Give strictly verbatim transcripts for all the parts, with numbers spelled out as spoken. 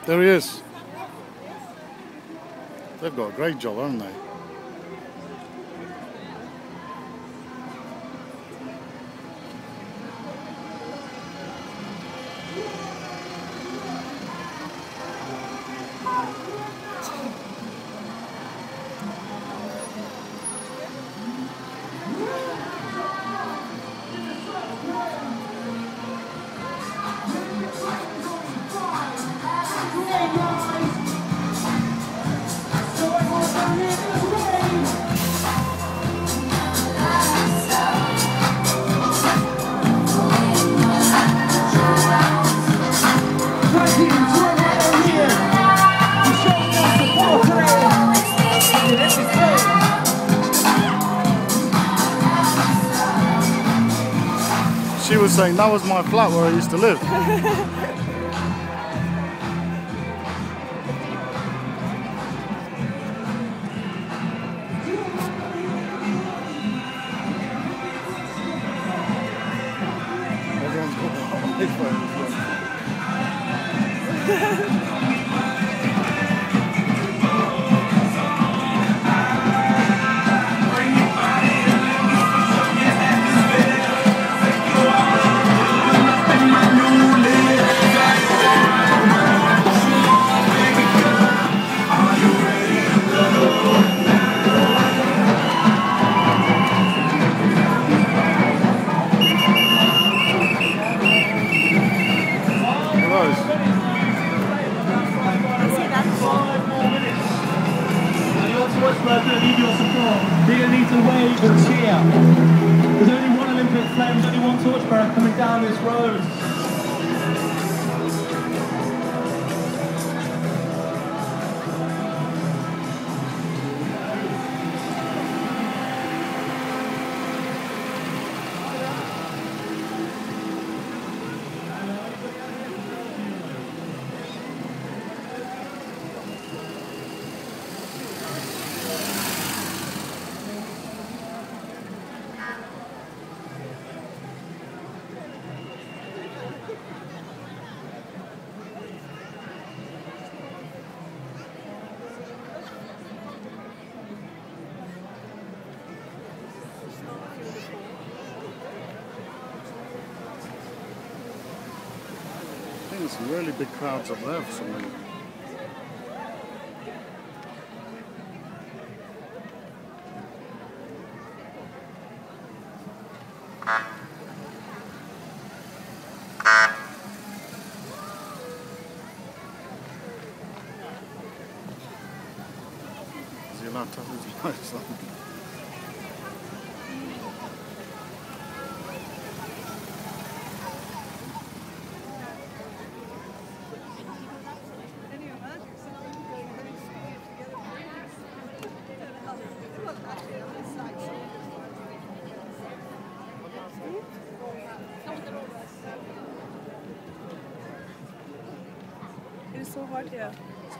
There he is. They've got a great job, haven't they? She was saying that was my flat where I used to live. Everyone's got their iPhones. Need your support. You're going to need to wave and cheer. There's only one Olympic flame, there's only one torchbearer coming down this road. There's some really big crowds up there for some reason. Is he allowed to have his lights on? It is so hot here. So.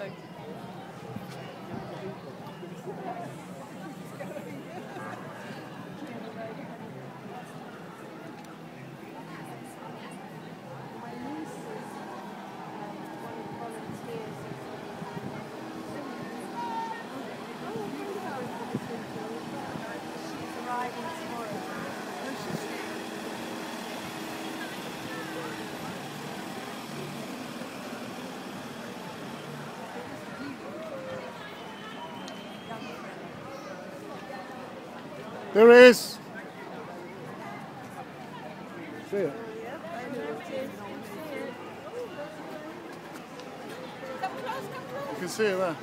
There it is. See it? You can see it there.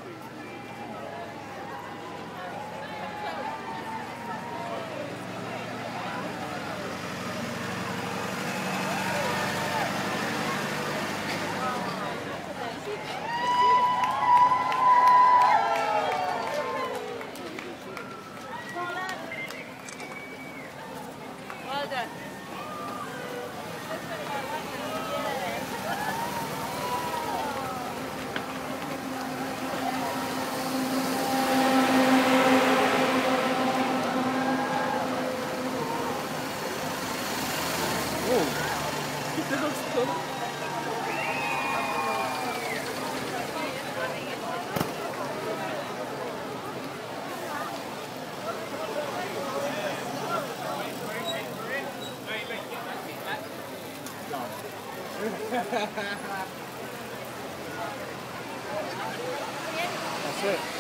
Well done. This looks cool. That's it.